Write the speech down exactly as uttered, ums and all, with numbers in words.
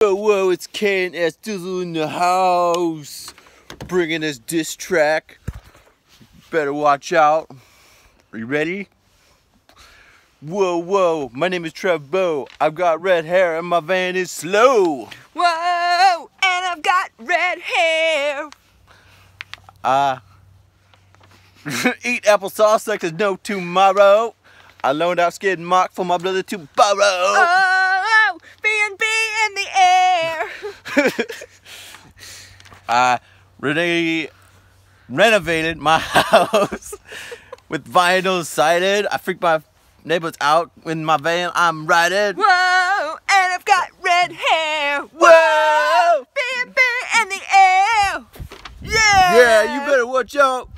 Whoa, whoa, it's K and S Dizzle in the house. Bringing us diss track. Better watch out. Are you ready? Whoa, whoa, my name is Trevbo. I've got red hair and my van is slow. Whoa, and I've got red hair. I eat applesauce like there's no tomorrow. I loaned out Skid Mark for my brother to borrow. Oh, B and B in the air. I really renovated my house with vinyl sided. I freak my neighbors out in my van I'm riding. Whoa, and I've got red hair. Whoa! B and B in the air. Yeah. Yeah, you better watch out.